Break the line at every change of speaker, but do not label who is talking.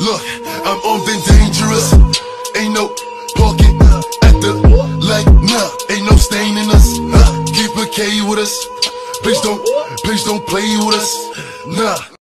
Look, I'm on Vin Dangerous. Ain't no parking at the light, nah. Ain't no stain in us, Keep a K with us. Please don't play with us, nah.